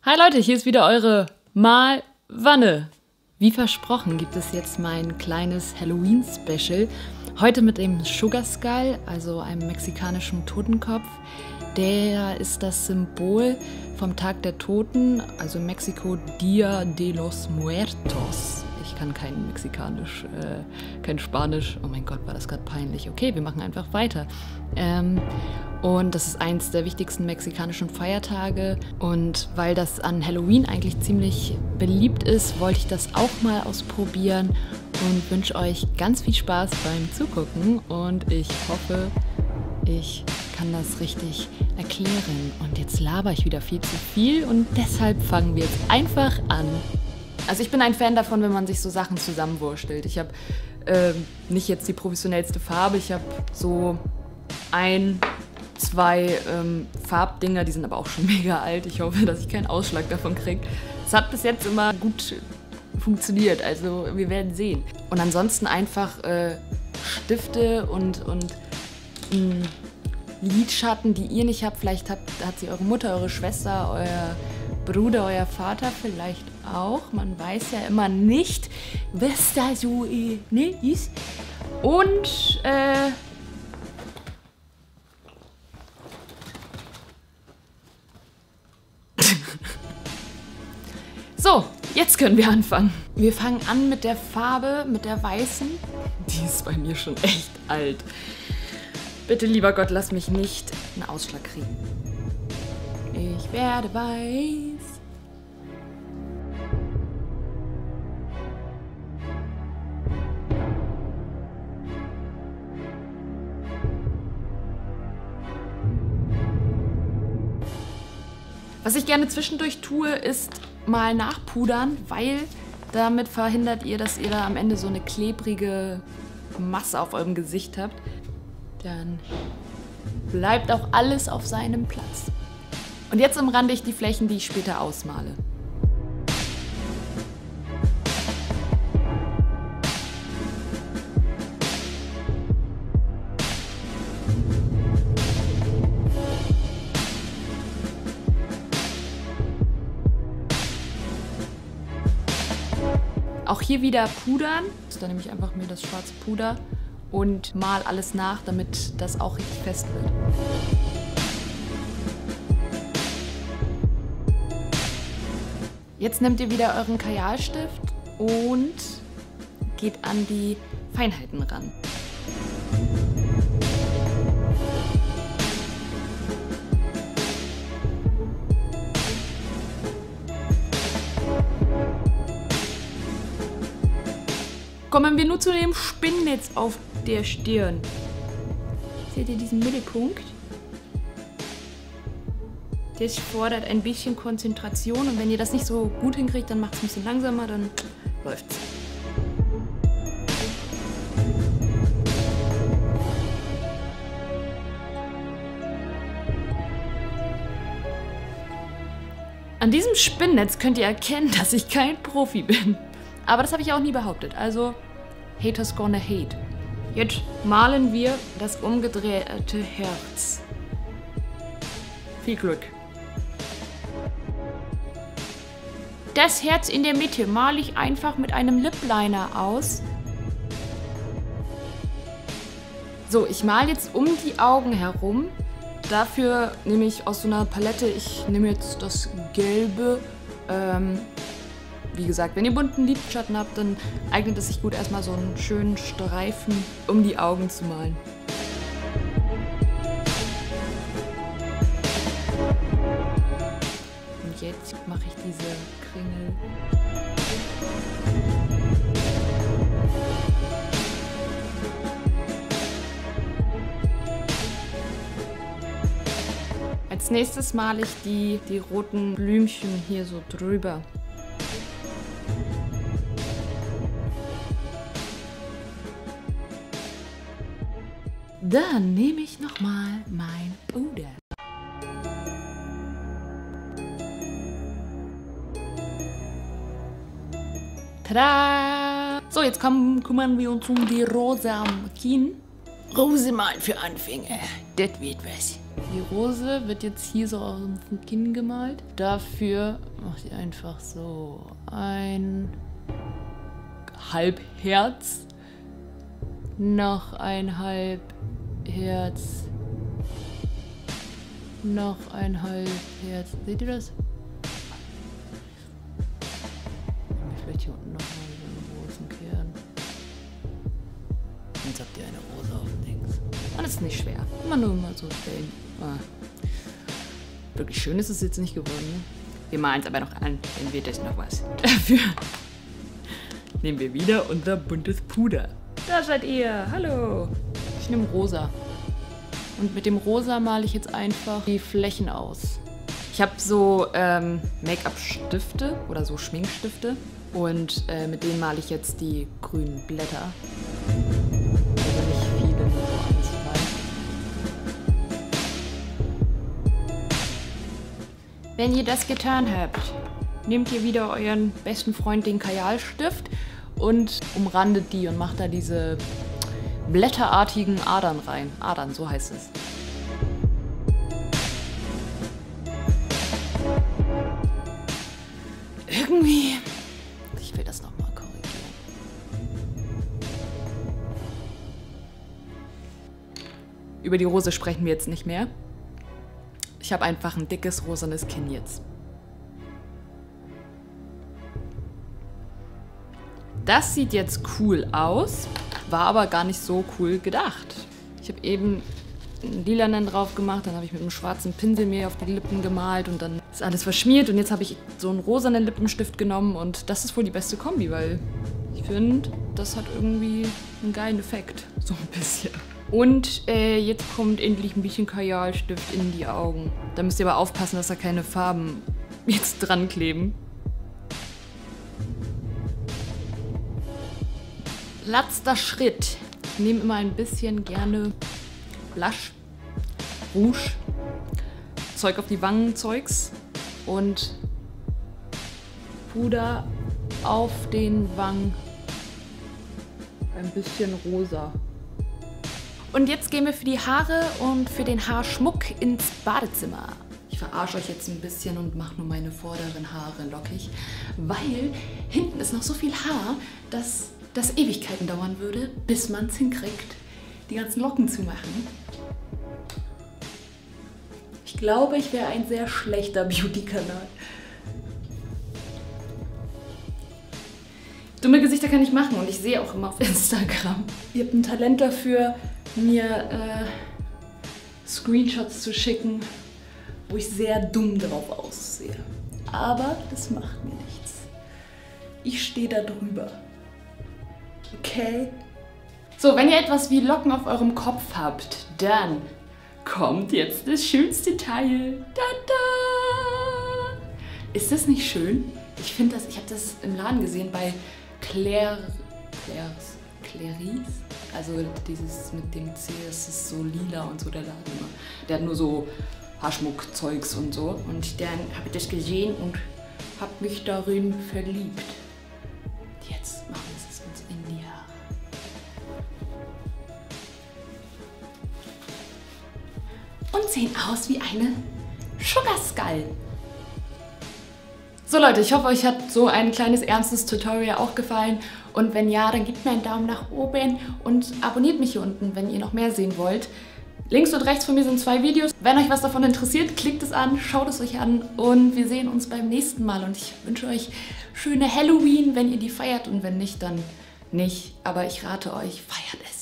Hi Leute, hier ist wieder eure Malwanne. Wie versprochen gibt es jetzt mein kleines Halloween-Special. Heute mit dem Sugar Skull, also einem mexikanischen Totenkopf. Der ist das Symbol vom Tag der Toten, also in Mexiko Dia de los Muertos. Ich kann kein Mexikanisch, kein Spanisch. Oh mein Gott, war das gerade peinlich. Okay, wir machen einfach weiter. Und das ist eins der wichtigsten mexikanischen Feiertage. Und weil das an Halloween eigentlich ziemlich beliebt ist, wollte ich das auch mal ausprobieren und wünsche euch ganz viel Spaß beim Zugucken. Und ich hoffe, ich kann das richtig erklären. Und jetzt laber ich wieder viel zu viel und deshalb fangen wir jetzt einfach an. Also ich bin ein Fan davon, wenn man sich so Sachen zusammenwurstelt. Ich habe nicht jetzt die professionellste Farbe, ich habe so zwei Farbdinger, die sind aber auch schon mega alt. Ich hoffe, dass ich keinen Ausschlag davon kriege. Es hat bis jetzt immer gut funktioniert, also wir werden sehen. Und ansonsten einfach Stifte und Lidschatten, die ihr nicht habt. Vielleicht hat sie eure Mutter, eure Schwester, euer Bruder, euer Vater vielleicht auch. Man weiß ja immer nicht, was da so ist. Und so, jetzt können wir anfangen. Wir fangen an mit der Farbe, mit der weißen. Die ist bei mir schon echt alt. Bitte, lieber Gott, lass mich nicht einen Ausschlag kriegen. Ich werde weiß. Was ich gerne zwischendurch tue, ist mal nachpudern, weil damit verhindert ihr, dass ihr da am Ende so eine klebrige Masse auf eurem Gesicht habt. Dann bleibt auch alles auf seinem Platz. Und jetzt umrande ich die Flächen, die ich später ausmale. Auch hier wieder pudern. Dann nehme ich einfach mir das schwarze Puder und mal alles nach, damit das auch richtig fest wird. Jetzt nehmt ihr wieder euren Kajalstift und geht an die Feinheiten ran. Kommen wir nur zu dem Spinnnetz auf der Stirn. Seht ihr diesen Mittelpunkt? Das fordert ein bisschen Konzentration und wenn ihr das nicht so gut hinkriegt, dann macht es ein bisschen langsamer, dann läuft's. An diesem Spinnnetz könnt ihr erkennen, dass ich kein Profi bin. Aber das habe ich auch nie behauptet, also Haters gonna hate. Jetzt malen wir das umgedrehte Herz. Viel Glück. Das Herz in der Mitte male ich einfach mit einem Lip Liner aus. So, ich male jetzt um die Augen herum. Dafür nehme ich aus so einer Palette, ich nehme jetzt das Gelbe. Wie gesagt, wenn ihr bunten Lidschatten habt, dann eignet es sich gut, erstmal so einen schönen Streifen um die Augen zu malen. Und jetzt mache ich diese Kringel. Als nächstes male ich die roten Blümchen hier so drüber. Dann nehme ich nochmal mein Puder. Tada! So, jetzt kümmern wir uns um die Rose am Kinn. Rose malen für Anfänger. Das wird was. Die Rose wird jetzt hier so auf dem Kinn gemalt. Dafür macht ihr einfach so ein Halbherz. Noch ein Halbherz. Noch ein Halbherz. Seht ihr das? Vielleicht hier unten noch mal so einen großen Kern. Jetzt habt ihr eine Rose auf dem Dings. Und das ist nicht schwer. Immer nur mal so stellen. Wirklich schön ist es jetzt nicht geworden. Ne? Wir malen es aber noch an, dann wird es noch was. Dafür nehmen wir wieder unser buntes Puder. Da seid ihr. Hallo. Ich nehme rosa. Und mit dem rosa male ich jetzt einfach die Flächen aus. Ich habe so Make-up-Stifte oder so Schminkstifte. Und mit denen male ich jetzt die grünen Blätter. Also nicht viele, nur so 1, 2. Wenn ihr das getan habt, nehmt ihr wieder euren besten Freund, den Kajalstift, und umrandet die und macht da diese blätterartigen Adern rein. Adern, so heißt es. Irgendwie... Ich will das nochmal korrigieren. Über die Rose sprechen wir jetzt nicht mehr. Ich habe einfach ein dickes rosanes Kinn jetzt. Das sieht jetzt cool aus, war aber gar nicht so cool gedacht. Ich habe eben einen lilanen drauf gemacht, dann habe ich mit einem schwarzen Pinsel mir auf die Lippen gemalt und dann ist alles verschmiert und jetzt habe ich so einen rosanen Lippenstift genommen und das ist wohl die beste Kombi, weil ich finde, das hat irgendwie einen geilen Effekt, so ein bisschen. Und jetzt kommt endlich ein bisschen Kajalstift in die Augen. Da müsst ihr aber aufpassen, dass da keine Farben jetzt dran kleben. Letzter Schritt. Ich nehme immer ein bisschen gerne Blush, Rouge, Zeug auf die Wangen, Zeugs und Puder auf den Wangen. Ein bisschen rosa. Und jetzt gehen wir für die Haare und für den Haarschmuck ins Badezimmer. Ich verarsche euch jetzt ein bisschen und mache nur meine vorderen Haare lockig, weil hinten ist noch so viel Haar, dass das Ewigkeiten dauern würde, bis man es hinkriegt, die ganzen Locken zu machen. Ich glaube, ich wäre ein sehr schlechter Beauty-Kanal. Dumme Gesichter kann ich machen und ich sehe auch immer auf Instagram. Ihr habt ein Talent dafür, mir Screenshots zu schicken, wo ich sehr dumm drauf aussehe. Aber das macht mir nichts. Ich stehe da drüber. Okay? So, wenn ihr etwas wie Locken auf eurem Kopf habt, dann kommt jetzt das schönste Teil. Tada! Ist das nicht schön? Ich finde das, ich habe das im Laden gesehen bei Clarice. Also dieses mit dem C, das ist so lila und so, der Laden immer. Der hat nur so Haarschmuckzeugs und so. Und dann habe ich das gesehen und habe mich darin verliebt. Jetzt machen wir es uns in die Haare. Und sehen aus wie eine Sugar Skull. So Leute, ich hoffe, euch hat so ein kleines ernstes Tutorial auch gefallen. Und wenn ja, dann gebt mir einen Daumen nach oben und abonniert mich hier unten, wenn ihr noch mehr sehen wollt. Links und rechts von mir sind 2 Videos. Wenn euch was davon interessiert, klickt es an, schaut es euch an und wir sehen uns beim nächsten Mal. Und ich wünsche euch schöne Halloween, wenn ihr die feiert, und wenn nicht, dann nicht. Aber ich rate euch, feiert es.